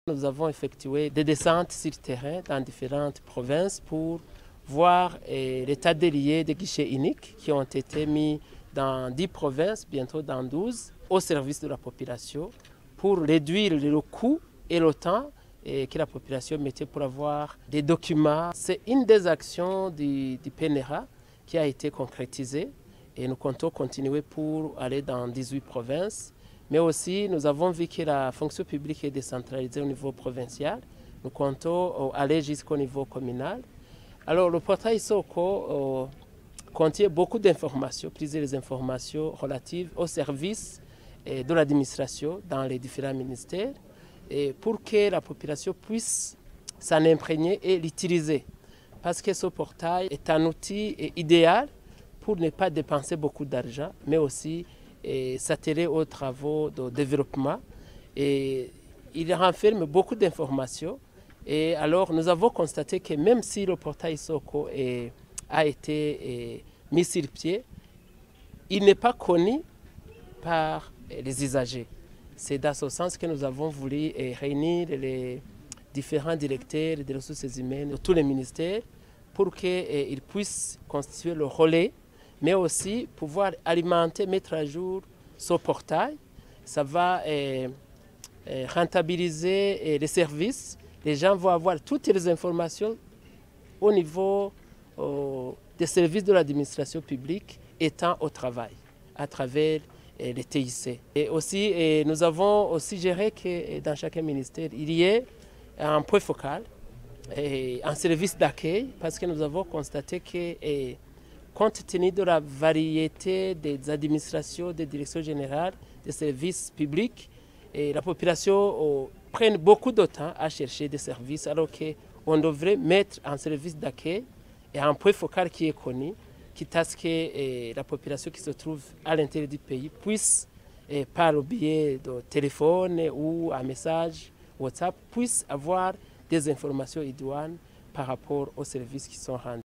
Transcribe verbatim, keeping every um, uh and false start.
Nous avons effectué des descentes sur terrain dans différentes provinces pour voir eh, l'état des liés des guichets uniques qui ont été mis dans dix provinces, bientôt dans douze, au service de la population pour réduire le coût et le temps eh, que la population mettait pour avoir des documents. C'est une des actions du, du P N R A qui a été concrétisée et nous comptons continuer pour aller dans dix-huit provinces. Mais aussi, nous avons vu que la fonction publique est décentralisée au niveau provincial. Nous comptons aller jusqu'au niveau communal. Alors, le portail Soko euh, contient beaucoup d'informations, plusieurs informations relatives aux services eh, de l'administration dans les différents ministères, et pour que la population puisse s'en imprégner et l'utiliser. Parce que ce portail est un outil idéal pour ne pas dépenser beaucoup d'argent, mais aussi et s'atteler aux travaux de développement. Et il renferme beaucoup d'informations. Et alors, nous avons constaté que même si le portail Soko est, a été est, mis sur pied, il n'est pas connu par les usagers. C'est dans ce sens que nous avons voulu réunir les différents directeurs des ressources humaines de tous les ministères pour qu'ils puissent constituer le relais, mais aussi pouvoir alimenter, mettre à jour ce portail. Ça va eh, eh, rentabiliser eh, les services. Les gens vont avoir toutes les informations au niveau oh, des services de l'administration publique étant au travail, à travers eh, les T I C. Et aussi, eh, nous avons aussi géré que eh, dans chaque ministère, il y ait un point focal, et un service d'accueil, parce que nous avons constaté que eh, compte tenu de la variété des administrations, des directions générales, des services publics, et la population oh, prend beaucoup de temps à chercher des services, alors qu'on devrait mettre un service d'accueil et un point focal qui est connu, quitte à ce que eh, la population qui se trouve à l'intérieur du pays puisse, eh, par le biais de téléphone ou un message WhatsApp, puisse avoir des informations idoines par rapport aux services qui sont rendus.